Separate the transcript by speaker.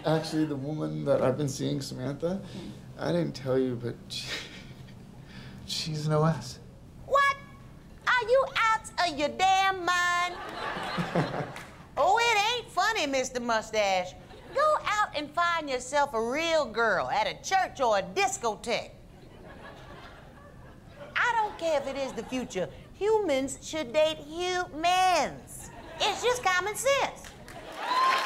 Speaker 1: Actually, the woman that I've been seeing, Samantha, I didn't tell you, but she's an OS.
Speaker 2: What? Are you out of your damn mind? Oh, it ain't funny, Mr. Mustache. Go out and find yourself a real girl at a church or a discotheque. I don't care if it is the future. Humans should date humans. It's just common sense.